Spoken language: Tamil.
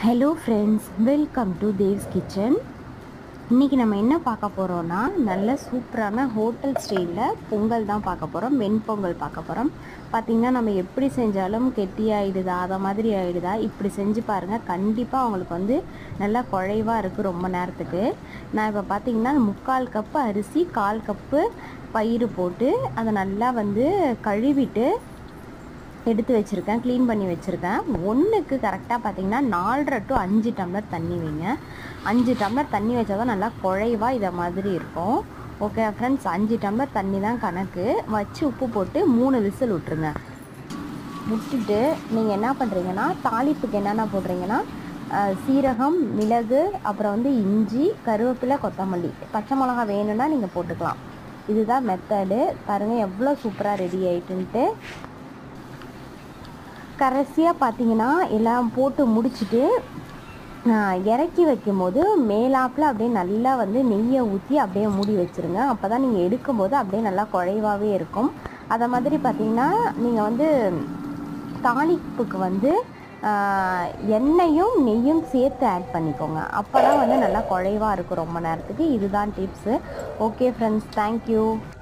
Hello friends, welcome to Dev's kitchen. இன்றைக்கி நம்ம என்ன பார்க்க போகிறோன்னா, நல்ல சூப்பரான ஹோட்டல் ஸ்டைலில் பொங்கல் தான் பார்க்க போகிறோம். வெண்பொங்கல் பார்க்க போகிறோம். பார்த்திங்கன்னா நம்ம எப்படி செஞ்சாலும் கெட்டி ஆகிடுதா, அதை மாதிரி ஆகிடுதா, இப்படி செஞ்சு பாருங்கள். கண்டிப்பாக அவங்களுக்கு வந்து நல்லா குழைவாக இருக்குது ரொம்ப நேரத்துக்கு. நான் இப்போ பார்த்திங்கன்னா 3/4 கப்பு அரிசி, 1/4 கப்பு பயிறு போட்டு அதை நல்லா வந்து கழுவிட்டு எடுத்து வச்சுருக்கேன், க்ளீன் பண்ணி வச்சுருக்கேன். ஒன்றுக்கு கரெக்டாக பார்த்திங்கன்னா 4.5 to 5 டம்ளர் தண்ணி வைங்க. 5 டம்ளர் தண்ணி வச்சா தான் நல்லா குழைவாக இதை மாதிரி இருக்கும். ஓகே ஃப்ரெண்ட்ஸ், 5 டம்ளர் தண்ணி தான் கணக்கு. வச்சு உப்பு போட்டு 3 விசில் விட்டுருங்க. விட்டுட்டு நீங்கள் என்ன பண்ணுறீங்கன்னா, தாளிப்புக்கு என்னென்ன போடுறீங்கன்னா, சீரகம், மிளகு, அப்புறம் வந்து இஞ்சி, கருவேப்பிலை, கொத்தமல்லி, பச்சை மிளகா வேணும்னா நீங்கள் போட்டுக்கலாம். இதுதான் மெத்தடு. பாருங்கள் எவ்வளோ சூப்பராக ரெடி ஆகிட்டுன்ட்டு. கடைசியாக பார்த்தீங்கன்னா எல்லாம் போட்டு முடிச்சுட்டு இறக்கி வைக்கும்போது மேலாப்பில் அப்படியே நல்லா வந்து நெய்யை ஊற்றி அப்படியே மூடி வச்சுருங்க. அப்போ தான் நீங்கள் எடுக்கும்போது அப்படியே நல்லா குழைவாகவே இருக்கும். அதை மாதிரி பார்த்திங்கன்னா நீங்கள் வந்து தாளிப்புக்கு வந்து எண்ணெயும் நெய்யும் சேர்த்து ஆட் பண்ணிக்கோங்க. அப்போ தான் வந்து நல்லா குழைவாக இருக்கும் ரொம்ப நேரத்துக்கு. இதுதான் டிப்ஸு. Okay friends, thank you.